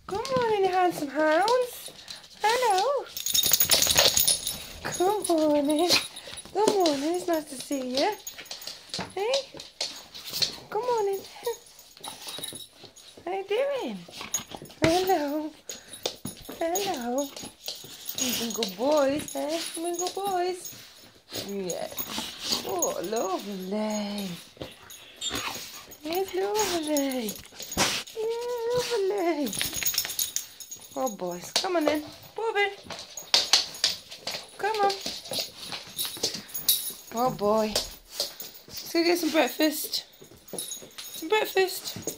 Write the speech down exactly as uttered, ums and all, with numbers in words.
Good morning, handsome hounds. Hello. Good morning. Good morning. It's nice to see you. Hey. Good morning. How you doing? Hello. Hello. You've been good boys, eh? You've been good boys. Yeah. Oh, lovely. It's lovely. Yeah, lovely. Oh, boys. Come on then. Bobby. Come on. Oh, boy. Let's go get some breakfast. Some breakfast.